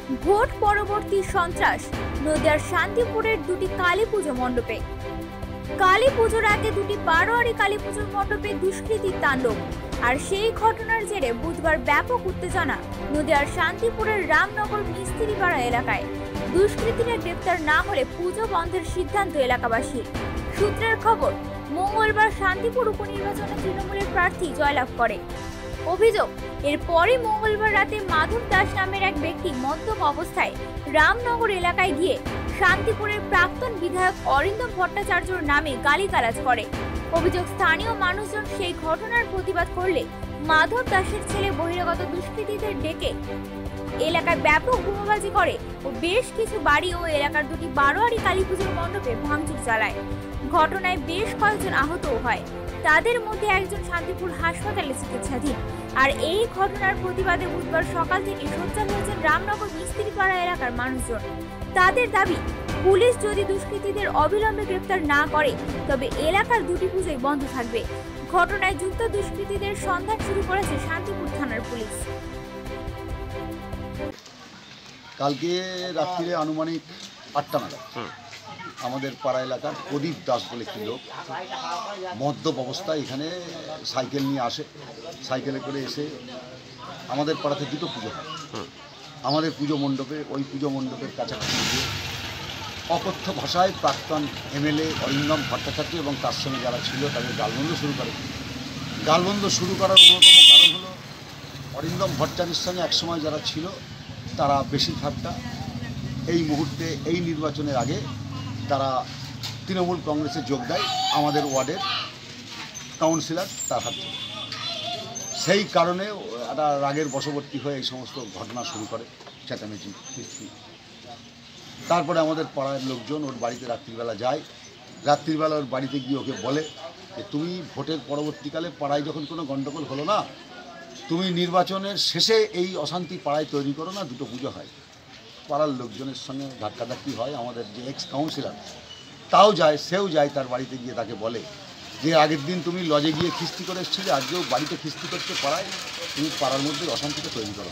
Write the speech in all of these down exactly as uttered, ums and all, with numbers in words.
Vote পরবর্তী সন্ত্রাস নদিয়ার শান্তিপুরের দুটি কালী পুজো মণ্ডপে। কালী পুজোর আগে দুটি বারোয়ারি কালী পুজোর মণ্ডপে দুষ্কৃতীর তাণ্ডব। আর সেই ঘটনার জেরে বুধবার ব্যাপক উত্তেজনা নদিয়ার শান্তিপুরের রামনগর মিস্ত্রিপাড়া এলাকায়। দুষ্কৃতীরা গ্রেপ্তার না হলে পুজো বন্ধের সিদ্ধান্ত এলাকাবাসীর। সূত্রের খবর, মঙ্গলবার শান্তিপুর উপনির্বাচনে তৃণমূলের প্রার্থী জয়লাভ করে। অভিযোগ, এরপরই মঙ্গলবার রাতে মাধব দাস নামের এক ব্যক্তি মদ্যপ অবস্থায় রামনগর এলাকায় গিয়ে শান্তিপুরের প্রাক্তন বিধায়ক অরিন্দম ভট্টাচার্যর নামে গালিগালাজ করে। অভিযোগ, স্থানীয় মানুষজন সেই ঘটনার প্রতিবাদ করলে মাধব দাসের ছেলে বহিরাগত দুষ্কৃতীদের ডেকে এলাকায় ব্যাপক বোমাবাজি করে ও বেশ কিছু বাড়ি ও এলাকার দুটি বারোয়ারি কালী পুজোর মণ্ডপে ভাঙচুর চালায়। ঘটনায় বেশ কয়েকজন আহতও হয়, তাদের মধ্যে একজন শান্তিপুর হাসপাতালে চিকিৎসাধীন। আর এই ঘটনার প্রতিবাদে বুধবার সকাল থেকে সোচ্চার হয়েছেন রামনগর মিস্ত্রিপাড়া এলাকার মানুষজন। তাদের দাবি, পুলিশ যদি দুষ্কৃতীদের অবিলম্বে গ্রেপ্তার না করে তবে এলাকার দুটি পুজোই বন্ধ থাকবে। ঘটনায় যুক্ত দুষ্কৃতীদের সন্ধান শুরু করেছে শান্তিপুর থানার পুলিশ। কালকে রাত্রিরে আনুমানিক আটটা নাগাদ আমাদের পাড়া এলাকার প্রদীপ দাস বলে একটি লোক মদ্যপ অবস্থায় এখানে সাইকেল নিয়ে আসে। সাইকেলে করে এসে আমাদের পাড়াতে দুটো পুজো হয়। আমাদের পুজো মণ্ডপে ওই পুজো মণ্ডপের কাছাকাছি গিয়ে অকথ্য ভাষায় প্রাক্তন এমএলএ অরিন্দম ভট্টাচার্য এবং তার সঙ্গে যারা ছিল তাদের গালবন্ধ শুরু করে। গালবন্ধ শুরু করার অন্যতম কারণ হলো অরিন্দম ভট্টাচার্যের সঙ্গে একসময় যারা ছিল তারা বেশিরভাগটা এই মুহূর্তে এই নির্বাচনের আগে তারা তৃণমূল কংগ্রেসে যোগ দেয় আমাদের ওয়ার্ডের কাউন্সিলর তার হাত থেকে। সেই কারণে একটা রাগের বশবর্তী হয়ে এই সমস্ত ঘটনা শুরু করে, চেঁচামেচি কিস্তি। তারপরে আমাদের পাড়ার লোকজন ওর বাড়িতে রাত্রিবেলা যায়। রাত্রিবেলা ওর বাড়িতে গিয়ে ওকে বলে যে তুমি ভোটের পরবর্তীকালে পাড়ায় যখন কোনো গণ্ডগোল হলো না, তুমি নির্বাচনের শেষে এই অশান্তি পাড়ায় তৈরি করো না, দুটো পুজো হয়। পাড়ার লোকজনের সঙ্গে ধাক্কাধাক্কি হয়। আমাদের যে এক্স কাউন্সিলর তাও যায়, সেও যায় তার বাড়িতে গিয়ে তাকে বলে যে আগের দিন তুমি লজে গিয়ে খিস্তি করে এসেছিলে, আজকেও বাড়িতে খিস্তি করতে পাড়ায়, তুমি পাড়ার মধ্যে অশান্তিটা তৈরি করো।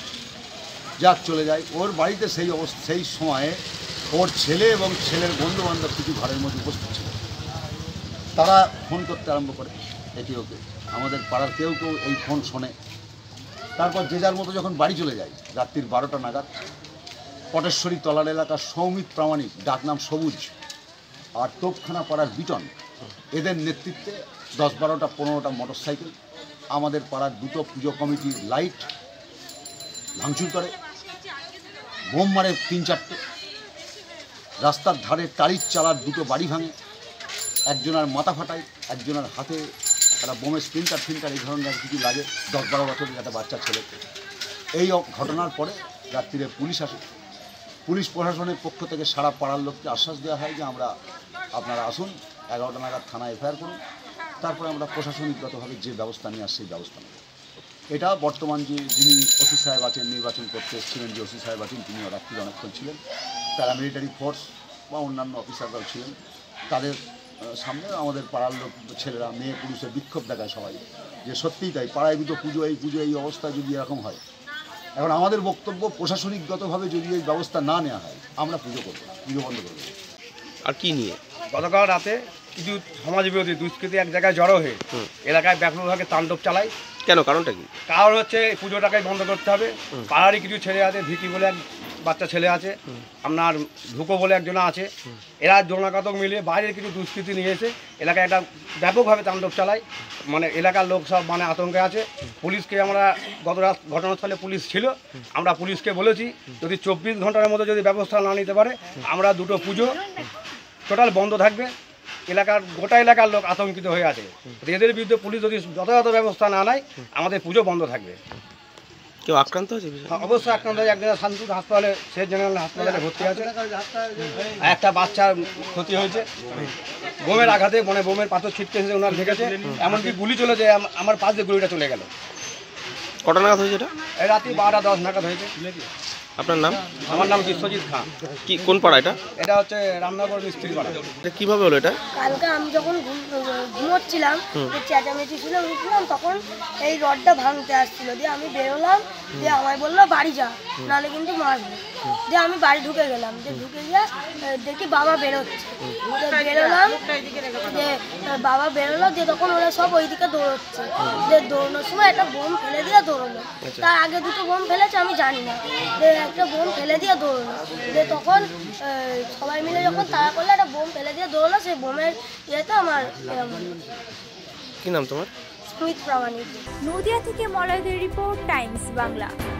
যাক, চলে যায়। ওর বাড়িতে সেই অবস্থা সেই সময়ে ওর ছেলে এবং ছেলের বন্ধুবান্ধব কিছু ঘরের মধ্যে উপস্থিত ছিল। তারা ফোন করতে আরম্ভ করে একে ওকে। আমাদের পাড়ার কেউ কেউ এই ফোন শোনে। তারপর যে যার মতো যখন বাড়ি চলে যায় রাত্রির বারোটা নাগাদ, পটেশ্বরী তলার এলাকার সৌমিত প্রামাণিক, ডাকনাম সবুজ, আর তোপখানা পাড়ার বিটন, এদের নেতৃত্বে দশ বারোটা পনেরোটা মোটর সাইকেল আমাদের পাড়ার দুটো পুজো কমিটির লাইট ভাঙচুর করে, বোম মারে তিন চারটে, রাস্তার ধারে টালির চালার দুটো বাড়ি ভাঙে, একজনের মাথা ফাটায়, একজনের হাতে একটা বোমের স্প্রিন্টার ফিন্টার এই ধরনের কিছু লাগে, দশ বারো বছরের একটা বাচ্চা ছেলে। এই ঘটনার পরে রাত্রিরে পুলিশ আসে। পুলিশ প্রশাসনের পক্ষ থেকে সারা পাড়ার লোককে আশ্বাস দেওয়া হয় যে আমরা আপনারা আসুন, এগারোটা নাগাদ থানায় এফআইআর করুন, তারপরে আমরা প্রশাসনিকগতভাবে যে ব্যবস্থা নিয়ে আসছি সেই ব্যবস্থা নেব। এটা বর্তমান যে যিনি ওসি সাহেব আছেন, নির্বাচন করতে এসেছিলেন যে ওসি সাহেব আছেন, তিনি রাত্রিরে অনেকক্ষণ ছিলেন, প্যারামিলিটারি ফোর্স বা অন্যান্য অফিসাররাও ছিলেন। তাদের সামনে আমাদের পাড়ার লোক ছেলেরা মেয়ে পুরুষের বিক্ষোভ দেখায় সবাই, যে সত্যিই তাই, পাড়ায় দুটো পুজো, এই পুজো এই অবস্থায় যদি এরকম হয়। এখন আমাদের বক্তব্য, প্রশাসনিকগতভাবে যদি এই ব্যবস্থা না নেওয়া হয় আমরা পুজো করবো, পুজো বন্ধ করবো। আর কি নিয়ে গতকাল রাতে কিছু সমাজবিরোধী দুষ্কৃতী এক জায়গায় জড়ো হয়ে এলাকায় ব্যাপকভাবে তাণ্ডব চালায়। কেন, কারণটা কি? কারণ হচ্ছে এই পুজোটাকে বন্ধ করতে হবে। পাড়ারই কিছু ছেলে আছে, ভিকি বলে এক বাচ্চা ছেলে আছে, আপনার ঢুকো বলে একজন আছে, এরা জনাকাতক মিলিয়ে বাইরের কিছু দুষ্কৃতী নিয়ে এসে এলাকায় একটা ব্যাপকভাবে তাণ্ডব চালায়। মানে এলাকার লোক সব মানে আতঙ্কে আছে। পুলিশকে আমরা গত রাত ঘটনাস্থলে পুলিশ ছিল, আমরা পুলিশকে বলেছি যদি চব্বিশ ঘন্টার মধ্যে যদি ব্যবস্থা না নিতে পারে আমরা দুটো পুজো টোটাল বন্ধ থাকবে। এলাকার গোটা এলাকার লোক আতঙ্কিত হয়ে আছে। এদের বিরুদ্ধে পুলিশ যদি যথাযথ ব্যবস্থা না নেয় আমাদের পুজো বন্ধ থাকবে। কেউ আক্রান্ত হয়েছে? অবশ্যই আক্রান্ত হয়েছে। একজনের শান্তিপুর হাসপাতালে, সে জেনারেল হাসপাতালে ভর্তি আছে। একটা বাচ্চার ক্ষতি হয়েছে বোমের আঘাতে, মানে বোমের পাথর ছিটকে এসে ওনার ঢেকেছে, এমনকি গুলি চলে যায়, আমার পাশ দিয়ে গুলিটা চলে গেল। কটা নাগাদ হয়েছে এটা? এই রাত্রি বারোটা দশ নাগাদ হয়েছে। আপনার নাম? আমার নাম বিশ্বজিৎ খান। কি কোন পাড়া এটা? এটা হচ্ছে রামনগর মিস্ত্রি পাড়া। এটা কিভাবে হলো এটা? কালকে আমি যখন ঘুম- ঘুমোচ্ছিলাম যে চেঁচামেচি ছিল উঠলাম তখন এই রডটা ভাঙতে আসছিল দিয়ে আমি বেরোলাম দিয়ে আমায় বললো বাড়ি যা নাহলে কিন্তু মারবো দিয়ে আমি বাড়ি ঢুকে গেলাম দিয়ে ঢুকে গিয়ে আহ, দেখি বাবা বেরোচ্ছে দিয়ে বেরোলাম যে আহ, বাবা বেরোলো দিয়ে তখন ওরা সব ওইদিকে দৌড়চ্ছে দিয়ে দৌড়ানোর সময় একটা বোম ফেলে দিয়ে দৌড়লো তার আগে দুটো বোম ফেলেছে আমি জানি না দিয়ে একটা বোম ফেলে দিয়ে দৌড়লো দিয়ে তখন আহ, সবাই মিলে যখন তাড়া করলে একটা বোম ফেলে দিয়ে দৌড়লো সেই বোমের ইয়েতে আমার এরকম হলো। কি নাম তোমার? স্মিথ প্রামাণিক। নদিয়া থেকে মলয়দের রিপোর্ট, টাইমস বাংলা।